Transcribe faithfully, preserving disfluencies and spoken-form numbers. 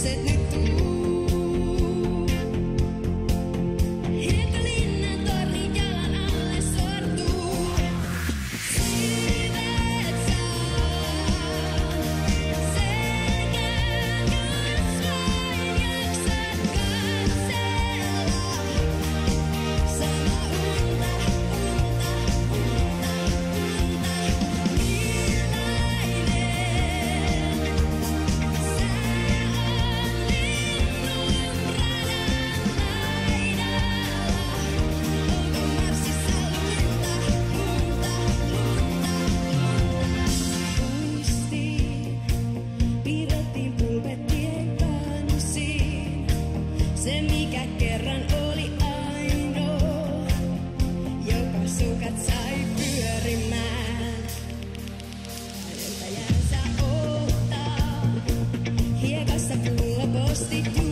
lapset nyt tuu. Hiekkalinnan torni jalan alle sortuu. Siivet saa selkään, jos vain jaksat katsella. Sama unta, unta, unta, unta. Millainen sää on linnun radan laidalla. Onko Marsissa lunta, lunta, lunta, lunta? Muistiin, piirrettiin pulpet tien kansiin. Se mikä kerran oli ainoa, joka sukat sai pyörimään. Edeltäjänsä ottaa, hiekassa pullopostit